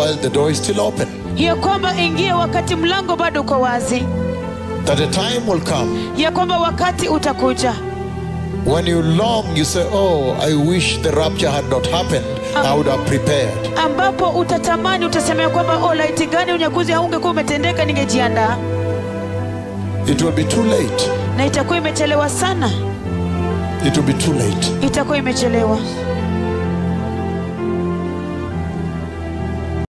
while the door is still open. ya kwamba ingie wakati mlango bado uko wazi. That a time will come Ya kwamba wakati utakuja when you long, you say, oh, I wish the rapture had not happened. I would have prepared. ambapo utatamani, utasema kwamba laiti gani unyakuzi haungekuwa umetendeka, ningejiandaa. It will be too late. Na itakuwa imechelewa sana. It will be too late. Itakuwa imechelewa.